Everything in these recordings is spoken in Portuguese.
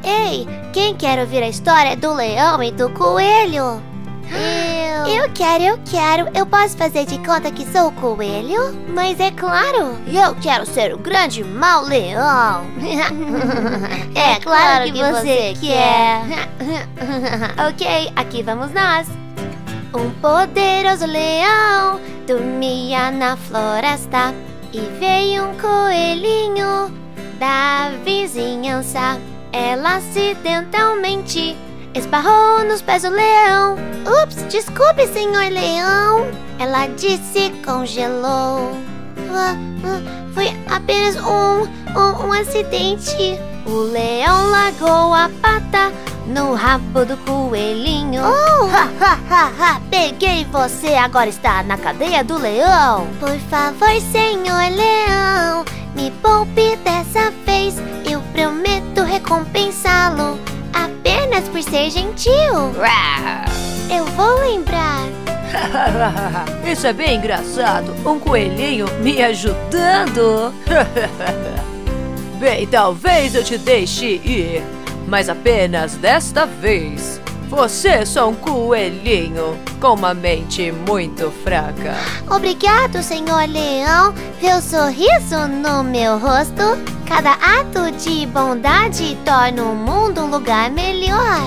Ei, quem quer ouvir a história do leão e do coelho? Eu quero. Eu posso fazer de conta que sou o coelho? Mas é claro. Eu quero ser o grande mau leão. É claro que você quer. Ok, aqui vamos nós. Um poderoso leão dormia na floresta e veio um coelhinho da vizinhança. Ela acidentalmente esbarrou nos pés do leão. Ups, desculpe, senhor leão. Ela disse, congelou. Foi apenas um acidente. O leão largou a pata no rabo do coelhinho. Peguei você, agora está na cadeia do leão. Por favor, senhor leão, me poupe dessa vez. Eu prometo recompensá-lo apenas por ser gentil. Eu vou lembrar. Isso é bem engraçado. Um coelhinho me ajudando. Bem, talvez eu te deixe ir, mas apenas desta vez. Você é só um coelhinho com uma mente muito fraca. Obrigado, senhor leão. Vê o sorriso no meu rosto. Cada ato de bondade torna o mundo um lugar melhor.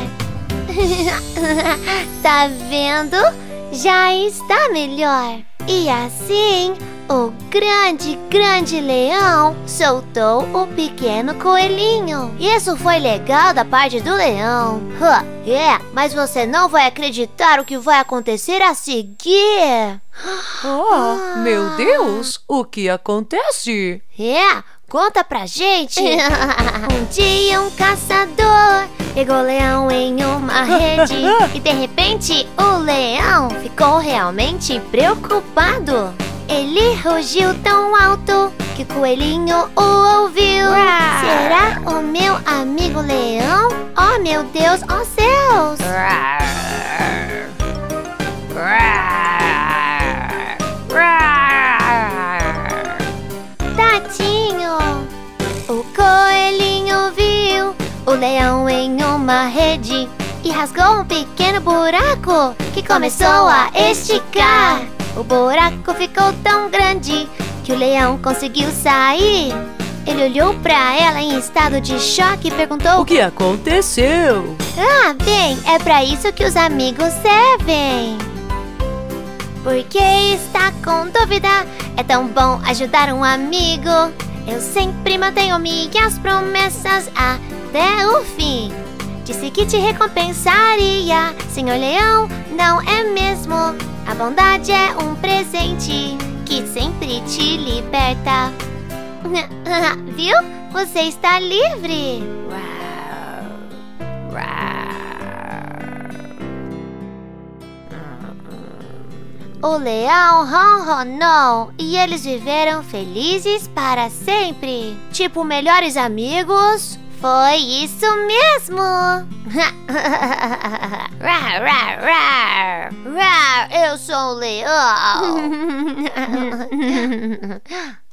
Tá vendo? Já está melhor. E assim, o grande leão soltou o pequeno coelhinho. Isso foi legal da parte do leão. Mas você não vai acreditar o que vai acontecer a seguir. Meu Deus, o que acontece? Conta pra gente. Um dia um caçador pegou o leão em uma rede e de repente o leão ficou realmente preocupado. Ele rugiu tão alto que o coelhinho o ouviu. Será o meu amigo leão? Oh meu Deus, oh céus! Tadinho! O coelhinho viu o leão em uma rede e rasgou um pequeno buraco que começou a esticar. O buraco ficou tão grande que o leão conseguiu sair. Ele olhou pra ela em estado de choque e perguntou: o que aconteceu? Bem, é pra isso que os amigos servem. Por que está com dúvida? É tão bom ajudar um amigo. Eu sempre mantenho minhas promessas até o fim. Disse que te recompensaria, senhor leão, não é mesmo? A bondade é um presente que sempre te liberta. Viu? Você está livre. O leão ronronou e eles viveram felizes para sempre. Tipo, melhores amigos? Foi isso mesmo! Eu sou o leão!